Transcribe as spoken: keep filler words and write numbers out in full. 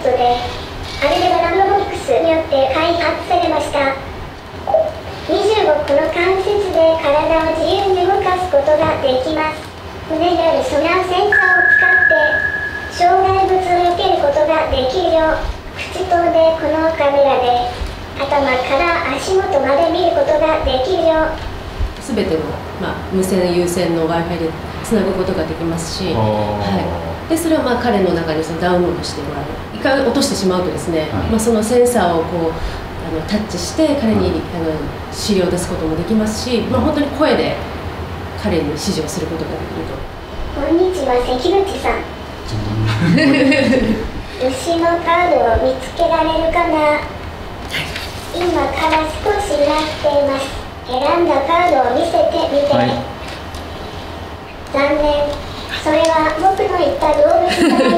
トで、アルデバラムボックスによって開発されました。にじゅうごこの関節で体を自由に動かすことができます。胸にあるソナーセンサーを使って障害物を避けることができるよう、口頭でこのカメラで頭から足元まで見ることができるよう、 すべての、まあ、無線有線の Wi-Fi でつなぐことができますし、はい、でそれをまあ彼の中にそのダウンロードしてもらう。一回落としてしまうとですね、はい、まあ、そのセンサーをこうあのタッチして彼に、はい、あの指令を出すこともできますし、まあ、本当に声で彼に指示をすることができると。 こんにちは、関口さん。牛のカードを見つけられるかな。今から少しになっています。選んだカードを見せてみて。はい、残念。それは僕の言った動物じゃない